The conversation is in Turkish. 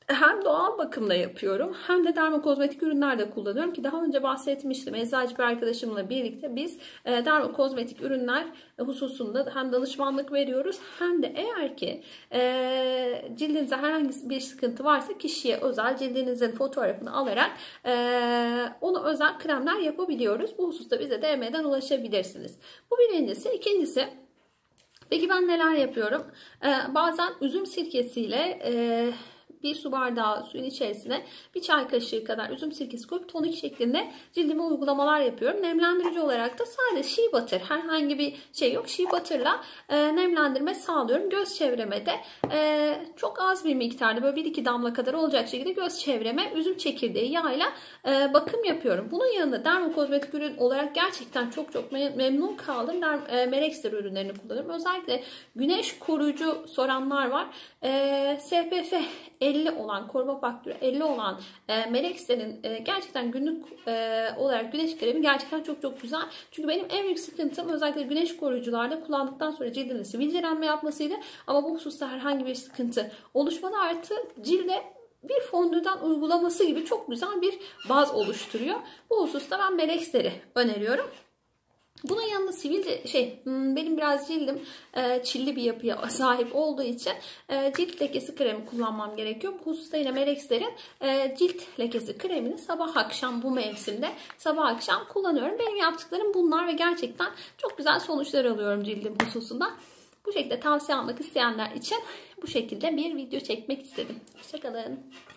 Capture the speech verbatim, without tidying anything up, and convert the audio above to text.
Hem doğal bakımda yapıyorum hem de dermokozmetik ürünler de kullanıyorum ki daha önce bahsetmiştim. Eczacı bir arkadaşımla birlikte biz e, dermokozmetik ürünler hususunda hem danışmanlık veriyoruz hem de eğer ki e, cildinizde herhangi bir sıkıntı varsa kişiye özel cildinizin fotoğrafını alarak e, ona özel kremler yapabiliyoruz. Bu hususta bize D M'den ulaşabilirsiniz. Bu birincisi. İkincisi, peki ben neler yapıyorum? E, bazen üzüm sirkesiyle e, bir su bardağı suyun içerisine bir çay kaşığı kadar üzüm sirkesi koyup tonik şeklinde cildime uygulamalar yapıyorum. Nemlendirici olarak da sadece shea butter, herhangi bir şey yok, shea butter'la e, nemlendirme sağlıyorum. Göz çevreme de e, çok az bir miktarda, böyle bir iki damla kadar olacak şekilde göz çevreme üzüm çekirdeği yağıyla e, bakım yapıyorum. Bunun yanında dermokozmetik ürün olarak gerçekten çok çok memnun kaldım. E, Merexler ürünlerini kullanıyorum. Özellikle güneş koruyucu soranlar var. E, S P F elli olan, koruma faktörü elli olan e, Merexler'in e, gerçekten günlük e, olarak güneş kremi gerçekten çok çok güzel. Çünkü benim en büyük sıkıntım özellikle güneş koruyucularda kullandıktan sonra cildimde sivilcelenme yapmasıydı. Ama bu hususta herhangi bir sıkıntı oluşmadı, artı cilde bir fondöten uygulaması gibi çok güzel bir baz oluşturuyor. Bu hususta ben Merexler'i öneriyorum. Bunun yanında sivilce şey benim biraz cildim e, çilli bir yapıya sahip olduğu için e, cilt lekesi kremi kullanmam gerekiyor. Bu hususta yine Merexler'in e, cilt lekesi kremini sabah akşam, bu mevsimde sabah akşam kullanıyorum. Benim yaptıklarım bunlar ve gerçekten çok güzel sonuçlar alıyorum cildim hususunda. Bu şekilde tavsiye almak isteyenler için bu şekilde bir video çekmek istedim. Hoşçakalın.